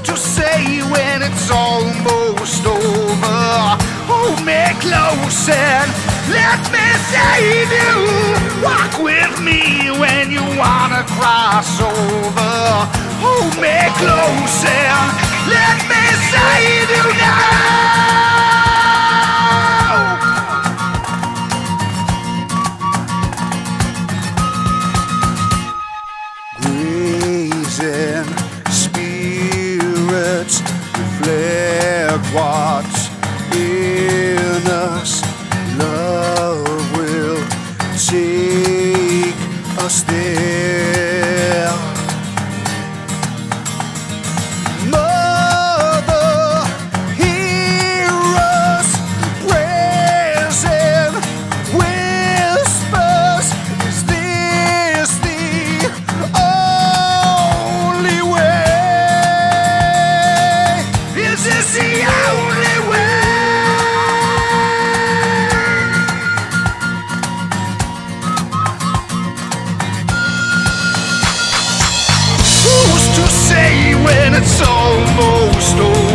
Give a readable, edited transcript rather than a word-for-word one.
to say when it's almost over? Hold me close and let me save you. Walk with me when you wanna cross over. Hold me close and let me save you now. Grazing spirits reflect what's in us. Love will take us there. Mother, hear us, present whispers. Is this the only way? Is this the only way? Who's to say when it's almost over?